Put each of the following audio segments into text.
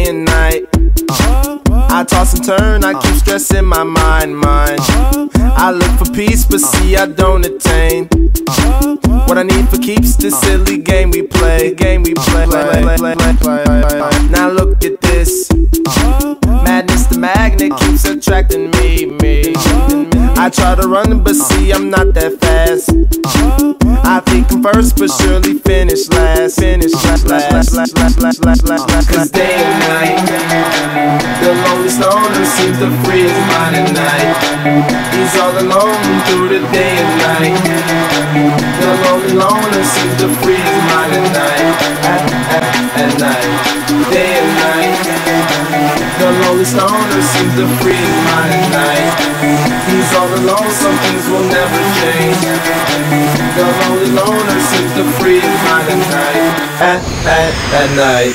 and night. I toss and turn, I keep stressing my mind. I look for peace, but see I don't attain what I need for keeps this silly game we play. Now look at this madness, the magnet keeps attracting me. I try to run, but see I'm not that fast. I think I'm first, but surely finish last. Cause day and night, the lonely stoner seems to free his mind at night. He's all alone through the day and night. The lonely loner seems to free his mind at night. At night, day and night. The lonely stoner seems to free his mind at night. He's all alone, some things will never change. The lonely loner seems to free his mind at night. At night.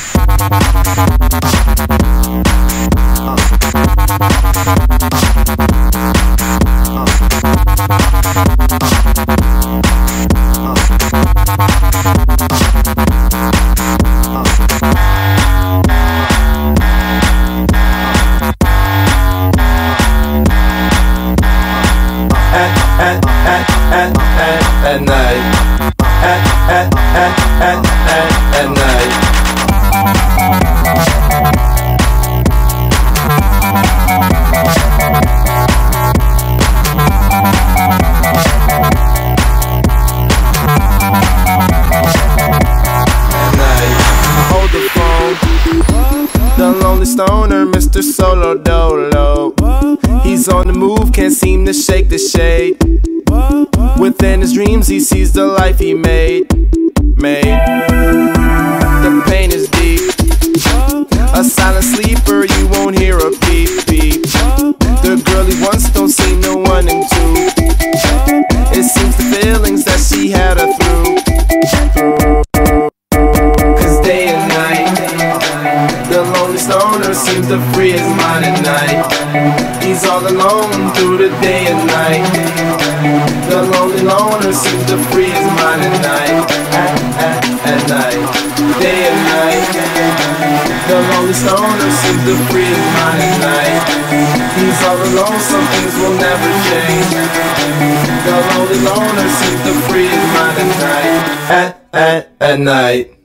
At night. At night. Hold the phone. The lonely stoner, Mr. Solo Dolo. He's on the move, can't seem to shake the shade. Within his dreams he sees the life he made. The pain is deep. A silent sleeper, you won't hear a beep beep. The girl he wants don't seem to want him to. It seems the feelings that she had her through. Cause day and night, the lonely stoner seems to free his mind at night. He's all alone through the day and night. The lonely loner seems to free his mind at night. At night, day and night. The lonely stoner seems to free his mind at night. He's all alone, some things will never change. The lonely loner seems to free his mind at night. At night.